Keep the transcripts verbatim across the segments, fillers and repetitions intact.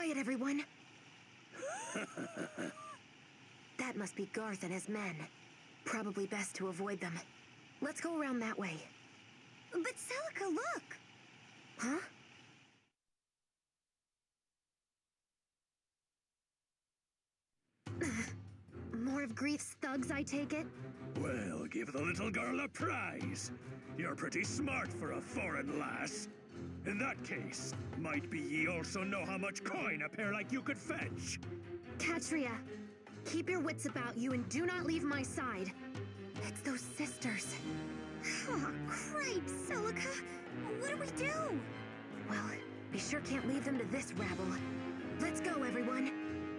Quiet, everyone. That must be Garth and his men. Probably best to avoid them. Let's go around that way. But Celica, look! Huh? More of Grief's thugs, I take it? Well, give the little girl a prize. You're pretty smart for a foreign lass. In that case, might be ye also know how much coin a pair like you could fetch. Katria, keep your wits about you and do not leave my side. It's those sisters. Oh, cripes, Celica! What do we do? Well, we sure can't leave them to this rabble. Let's go, everyone.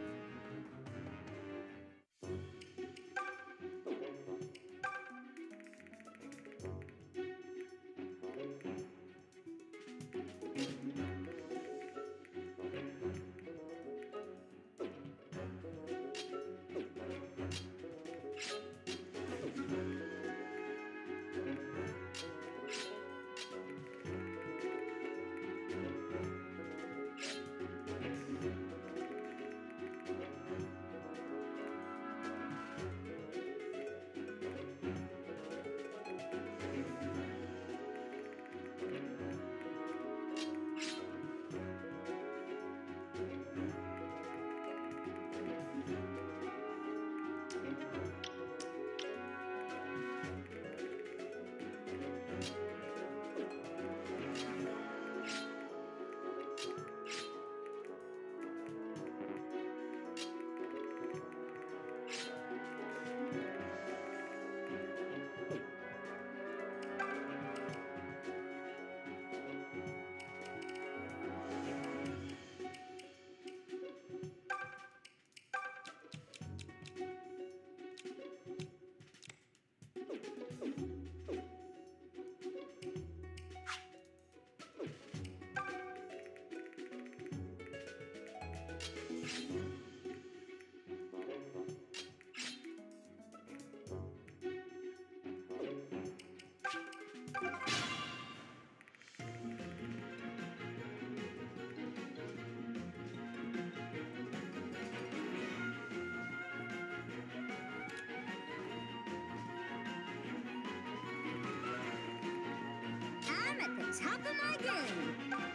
I'm at the top of my game!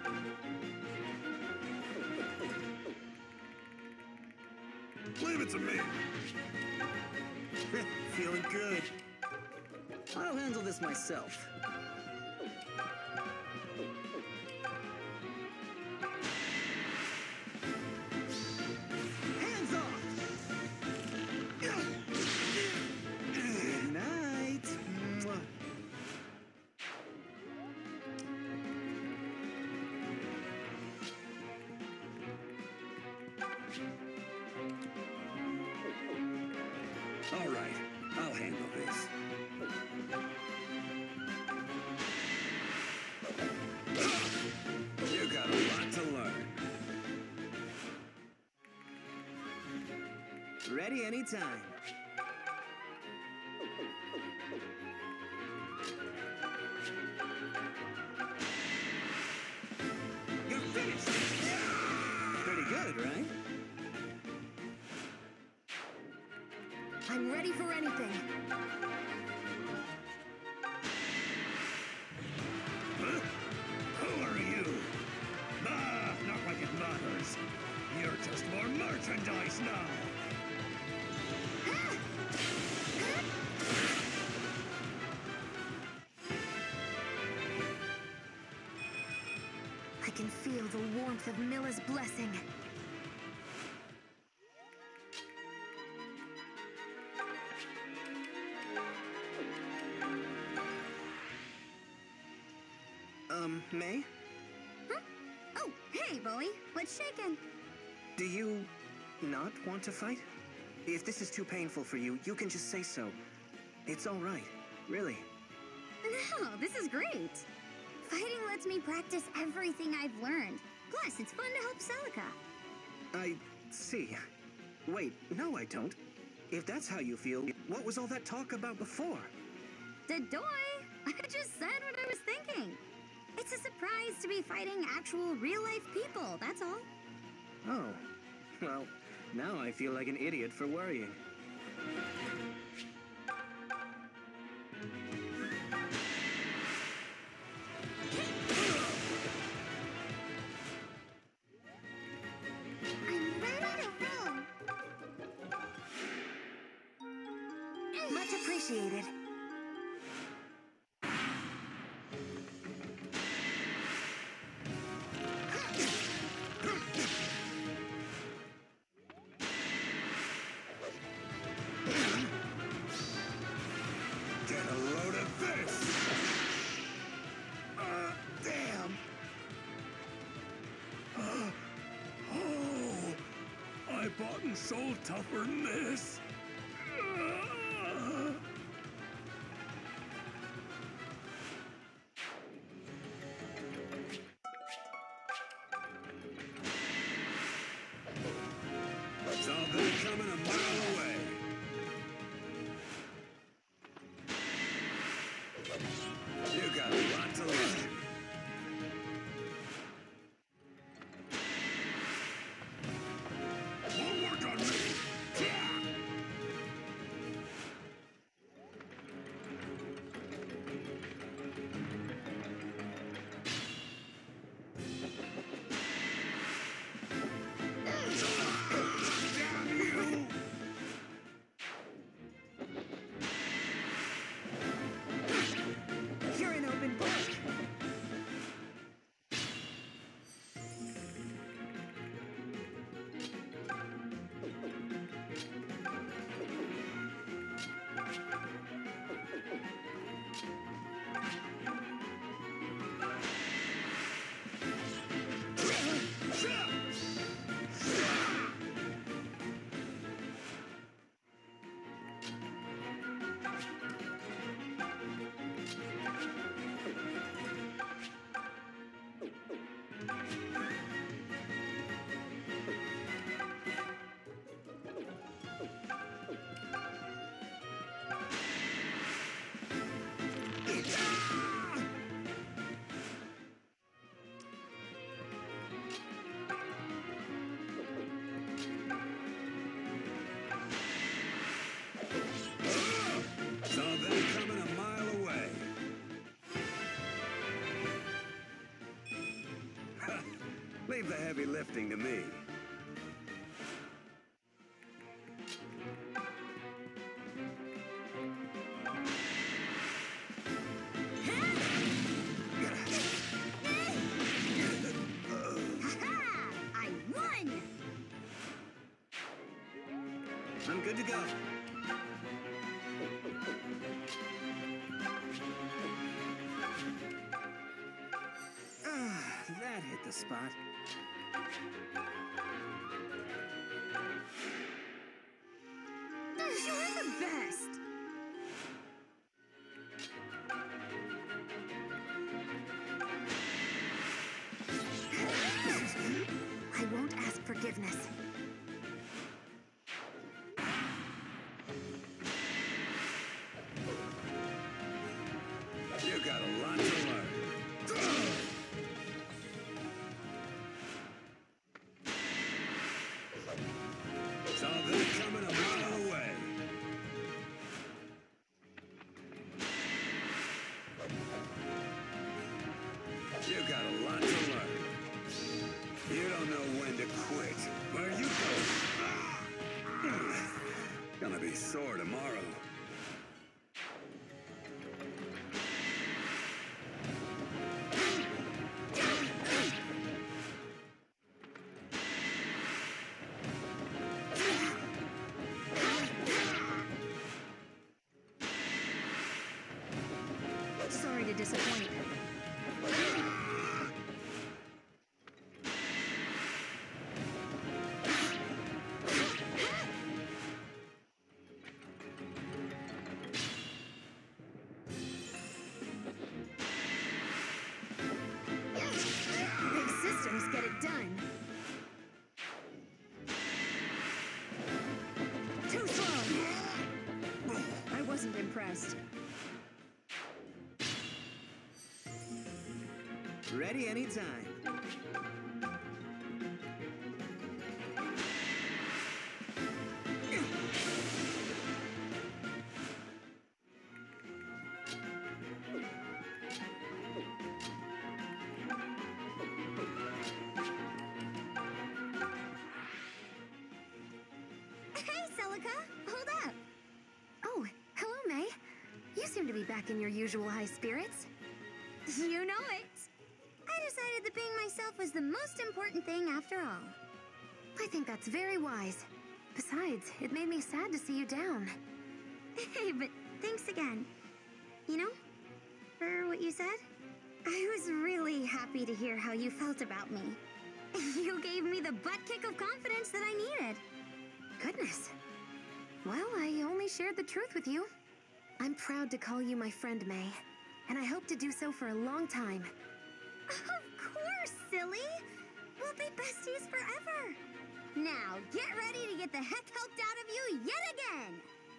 Leave it to me. Feeling good. I'll handle this myself. Hands off! Good night. Mwah. All right, I'll handle this. You got a lot to learn. Ready anytime. You're finished! Pretty good, right? I'm ready for anything. Huh? Who are you? Ah, not like it matters. You're just more merchandise now. I can feel the warmth of Milla's blessing. Um, May? Huh? Oh, hey, Bowie. What's shaking? Do you not want to fight? If this is too painful for you, you can just say so. It's all right, really. No, this is great. Fighting lets me practice everything I've learned. Plus, it's fun to help Celica. I see. Wait, no, I don't. If that's how you feel, what was all that talk about before? Dadoy! I just said what I was thinking. It's a surprise to be fighting actual real-life people, that's all. Oh, well, now I feel like an idiot for worrying. I'm ready to roll. Much appreciated. Get a load of this! Uh, damn! Uh, oh! I bought and sold tougher than this! Uh, Saw them coming a mile away! You got a lot to learn. Won't work on me! Yeah! Damn you! You're an open book. Saw them coming a mile away. Leave the heavy lifting to me. Ha-ha! I won! I'm good to go. Ah, that hit the spot. You're the best. I won't ask forgiveness. You got a lot to learn. Saw them coming a mile away. You got a lot to learn. You don't know when to quit. Where you go? Gonna be sore tomorrow. Sorry to disappoint. Big systems get it done. Too slow. I wasn't impressed. Ready anytime. be back in your usual high spirits. You know it. I decided that being myself was the most important thing after all. I think that's very wise. Besides, it made me sad to see you down. Hey, but thanks again. You know, for what you said, I was really happy to hear how you felt about me. You gave me the butt kick of confidence that I needed. Goodness. Well, I only shared the truth with you. I'm proud to call you my friend, May, and I hope to do so for a long time. Of course, silly! We'll be besties forever! Now, get ready to get the heck helped out of you yet again!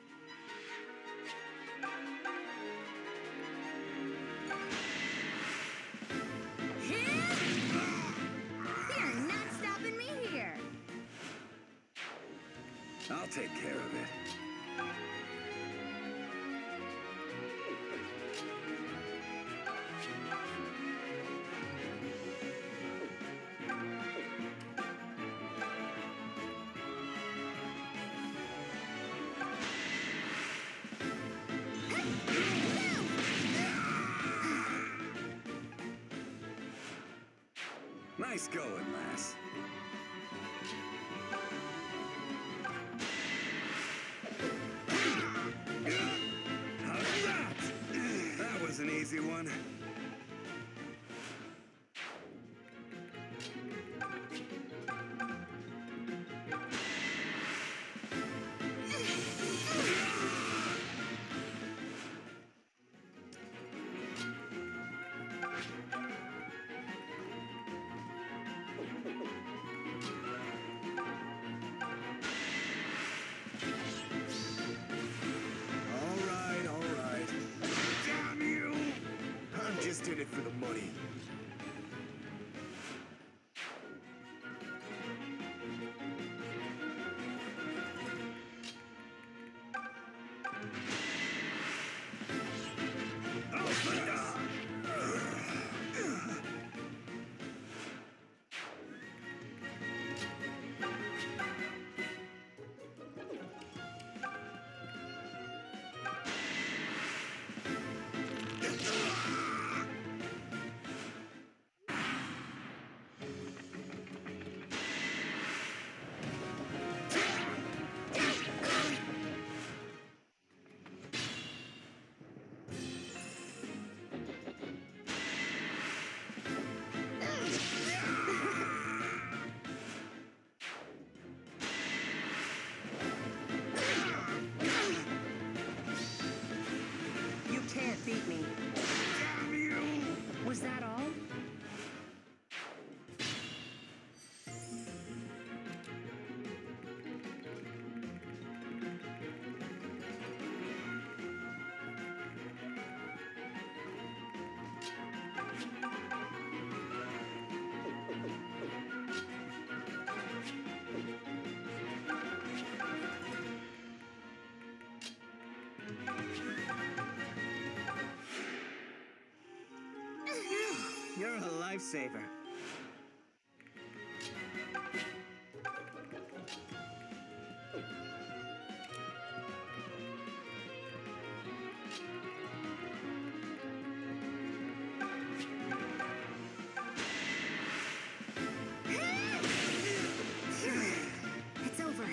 You're not stopping me here! I'll take care of it. Nice going, lass. How's that? That was an easy one. Did it for the money. Beat me. Damn you! Was that all? You're a lifesaver. It's over.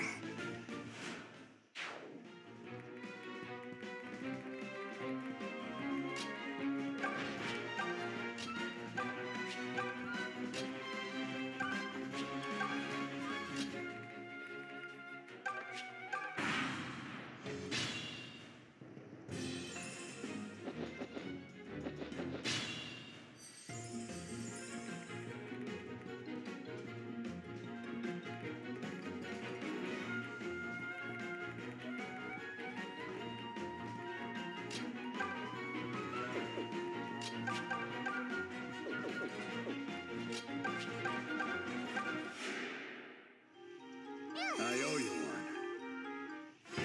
I owe you one.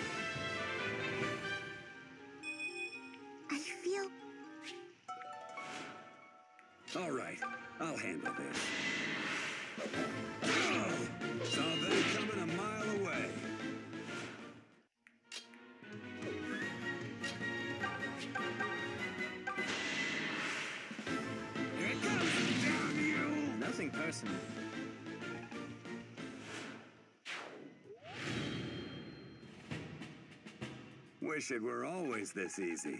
I feel... All right, I'll handle this. Oh, saw that coming a mile away. nothing personal. Wish it were always this easy.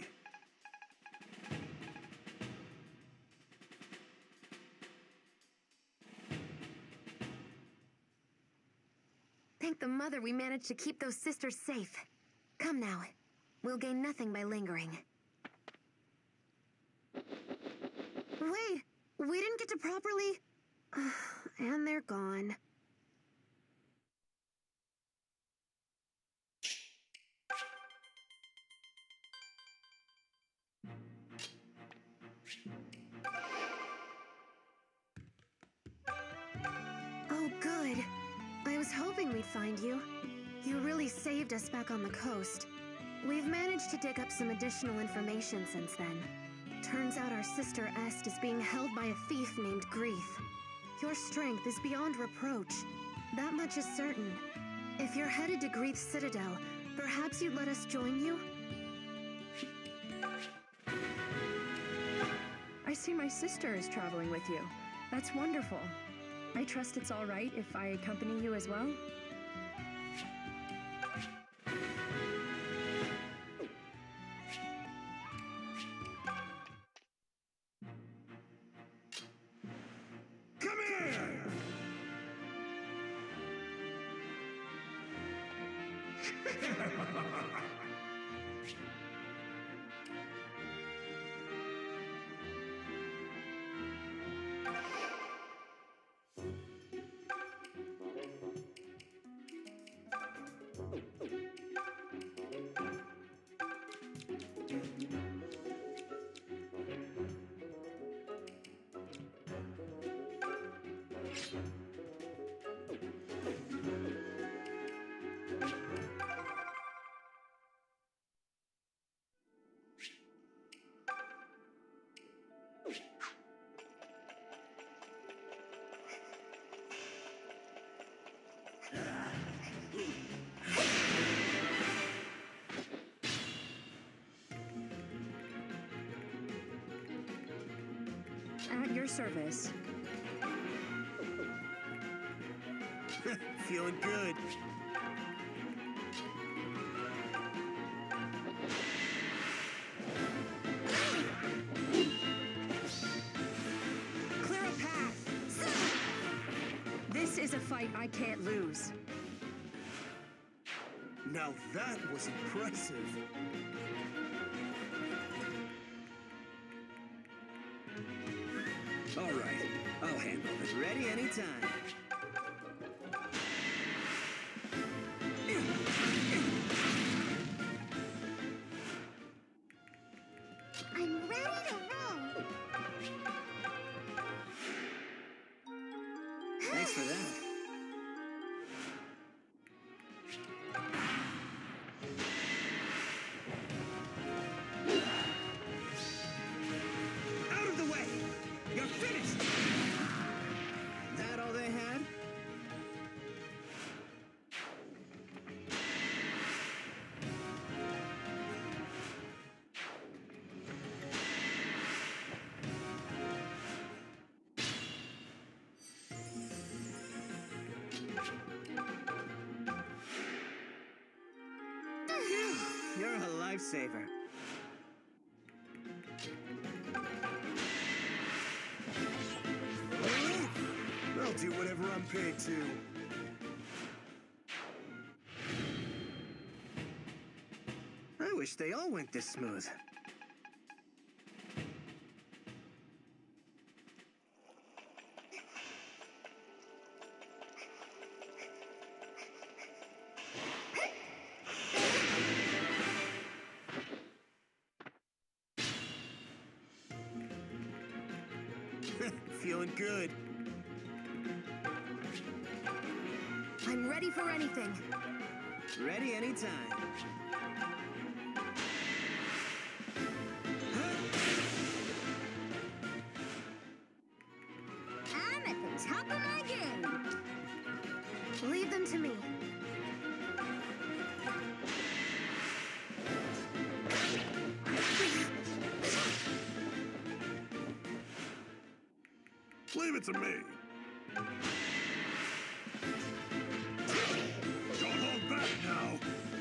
Thank the mother we managed to keep those sisters safe. Come now. We'll gain nothing by lingering. Wait! We didn't get to properly... and they're gone. Oh, good. I was hoping we'd find you. You really saved us back on the coast. We've managed to dig up some additional information since then. Turns out our sister Est is being held by a thief named Grief. Your strength is beyond reproach. That much is certain. If you're headed to Grief's Citadel, perhaps you'd let us join you? I see my sister is traveling with you. That's wonderful. I trust it's all right if I accompany you as well? Come here! At your service. Feeling good. Clear a path! This is a fight I can't lose. Now that was impressive. All right, I'll handle it. Ready anytime. I'm ready to roll. Thanks for that. Out of the way! You're finished! That all they had? Phew, you're a lifesaver. I'll do whatever I'm paid to. I wish they all went this smooth. Feeling good. I'm ready for anything. Ready anytime. I'm at the top of my game. Leave them to me. Leave it to me. Don't hold back now!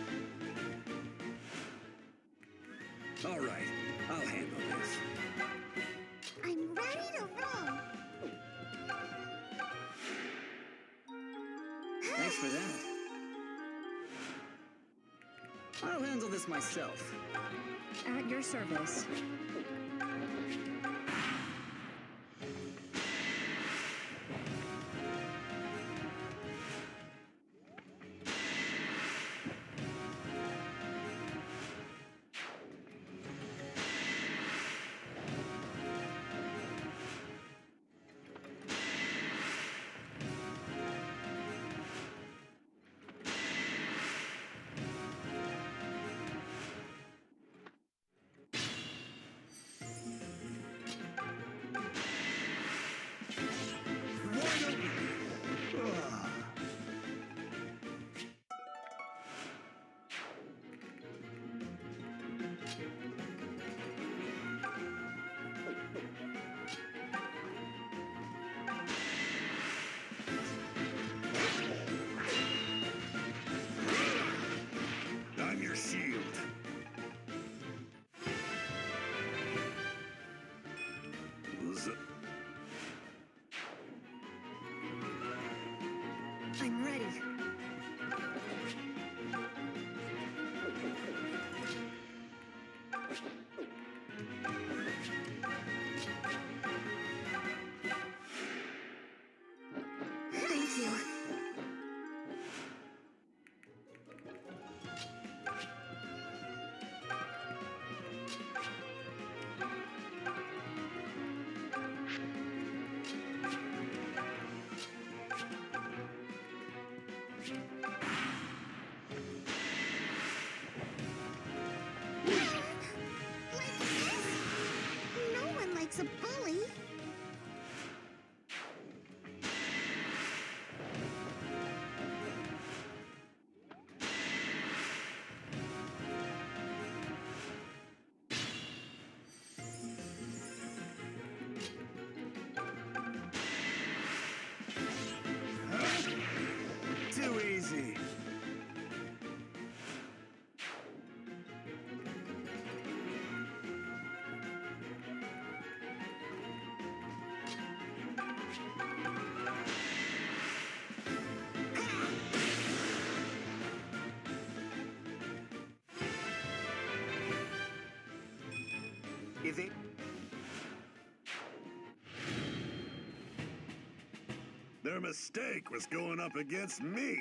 All right, I'll handle this. I'm ready to roll. Thanks for that. I'll handle this myself. At your service. I'm your shield. Z- I'm ready. Thank you. Like this? No one likes a bully. Too easy. If it... Their mistake was going up against me.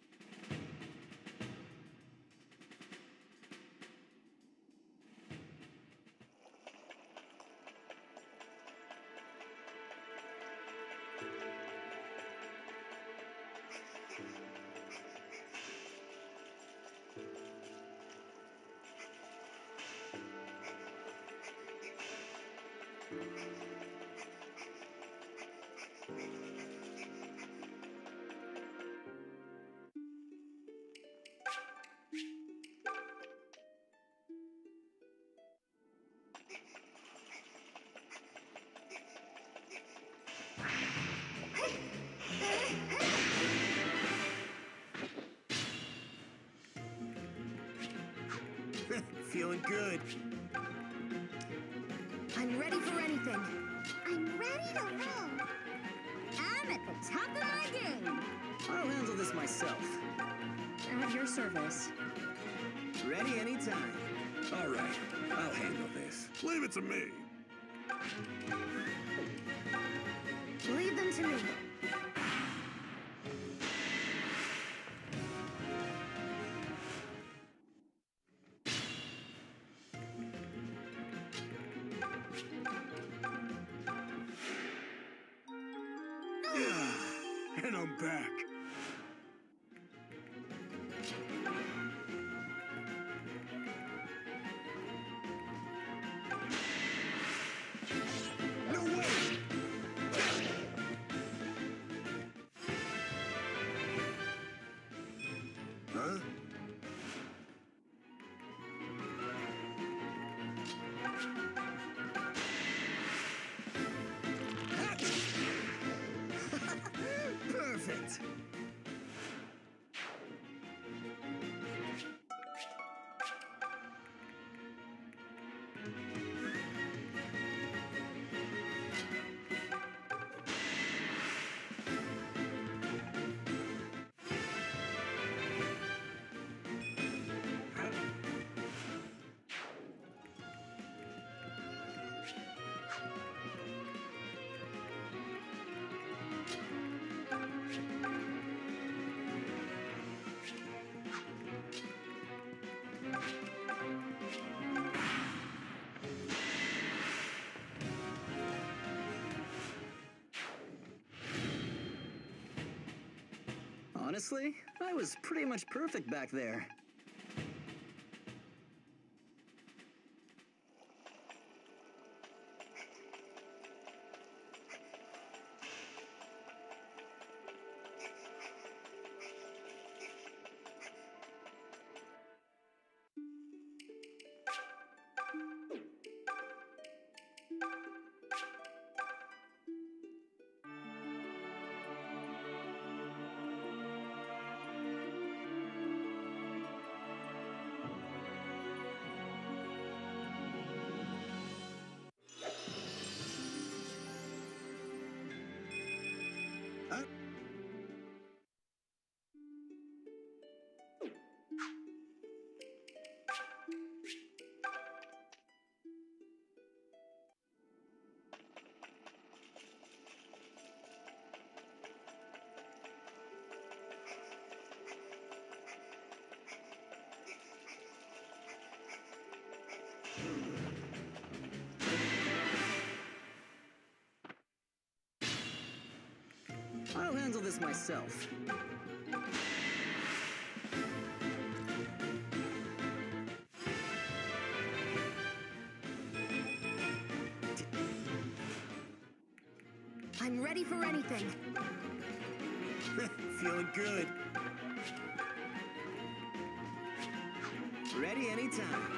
Feeling good. I'm ready for anything. I'm ready to roll. I'm at the top of my game. I'll handle this myself. At your service. Ready anytime. All right, I'll handle this. Leave it to me. Leave them to me. Yeah, and I'm back. No way! Huh? Honestly, I was pretty much perfect back there. I'll handle this myself. I'm ready for anything. Feeling good. Ready anytime.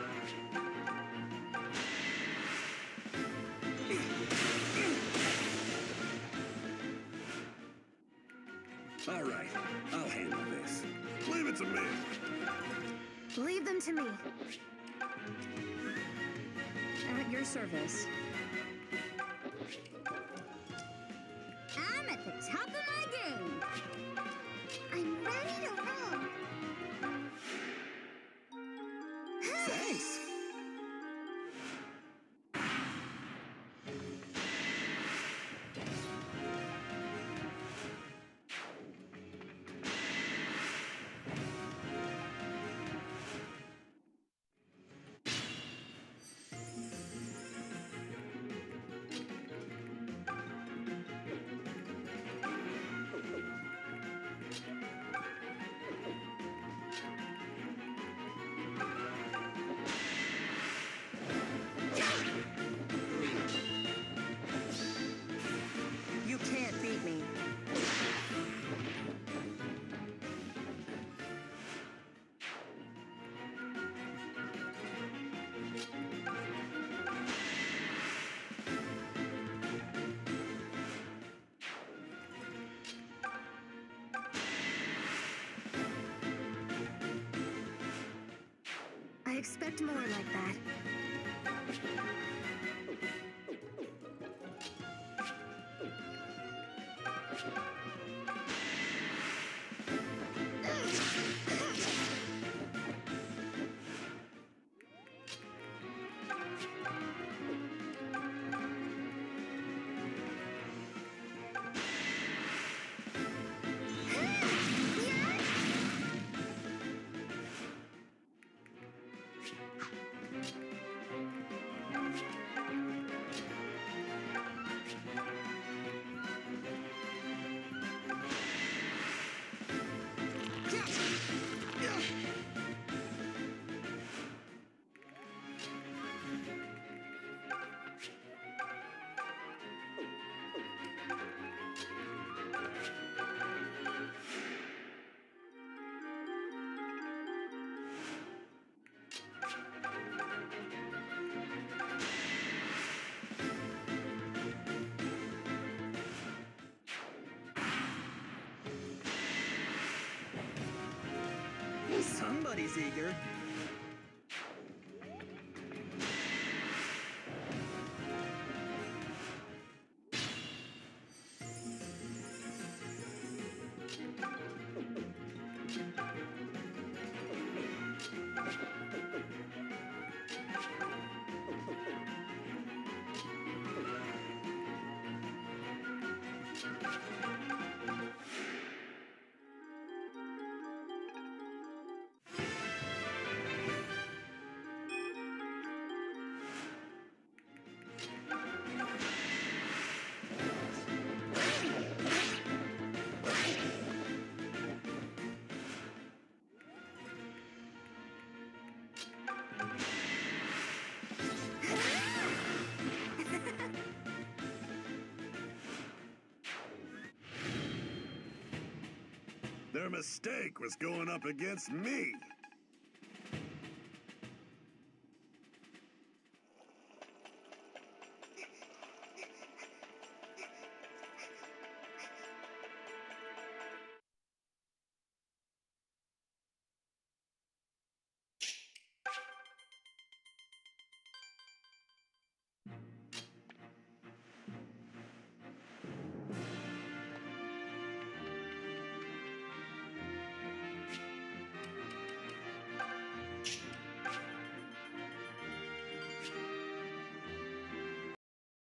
All right, I'll handle this. Leave it to me. Leave them to me. At your service. I'm at the top of my game. I'm ready to roll. Thanks. You can't beat me. I expect more like that. Somebody's eager. Their mistake was going up against me.